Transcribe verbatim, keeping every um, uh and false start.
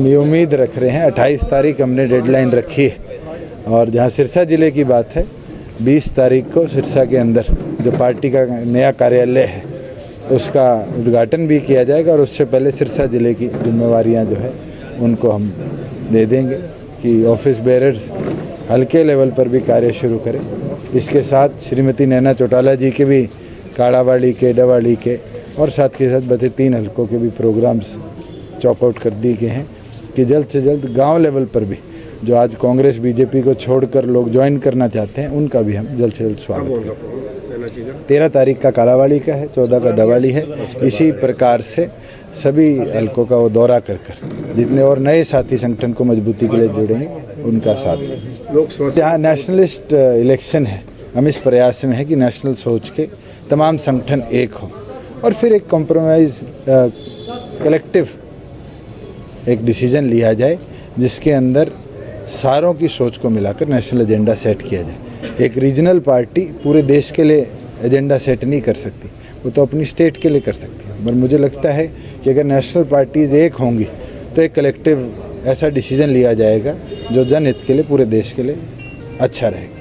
हम ये उम्मीद रख रहे हैं, अट्ठाईस तारीख हमने डेडलाइन रखी है। और जहाँ सिरसा ज़िले की बात है, बीस तारीख को सिरसा के अंदर जो पार्टी का नया कार्यालय है उसका उद्घाटन भी किया जाएगा और उससे पहले सिरसा ज़िले की जिम्मेवारियां जो है उनको हम दे देंगे कि ऑफिस बेरर्स हल्के लेवल पर भी कार्य शुरू करें। इसके साथ श्रीमती नैना चौटाला जी के भी काड़ावाड़ी के, डवाड़ी के और साथ के साथ बचे तीन हलकों के भी प्रोग्राम्स चॉकआउट कर दिए गए हैं कि जल्द से जल्द गांव लेवल पर भी जो आज कांग्रेस बीजेपी को छोड़कर लोग ज्वाइन करना चाहते हैं उनका भी हम जल्द से जल्द स्वागत करें। तेरह तारीख का कालावाड़ी का है, चौदह का डवाड़ी है। इसी प्रकार से सभी हलकों का वो दौरा कर कर जितने और नए साथी संगठन को मजबूती के लिए जोड़ेंगे उनका साथ दें। यहाँ नेशनलिस्ट इलेक्शन है, हम इस प्रयास में है कि नेशनल सोच के तमाम संगठन एक हो और फिर एक कॉम्प्रोमाइज़ कलेक्टिव एक डिसीजन लिया जाए जिसके अंदर सारों की सोच को मिलाकर नेशनल एजेंडा सेट किया जाए। एक रीजनल पार्टी पूरे देश के लिए एजेंडा सेट नहीं कर सकती, वो तो अपनी स्टेट के लिए कर सकती है। पर मुझे लगता है कि अगर नेशनल पार्टीज़ एक होंगी तो एक कलेक्टिव ऐसा डिसीजन लिया जाएगा जो जनहित के लिए, पूरे देश के लिए अच्छा रहेगा।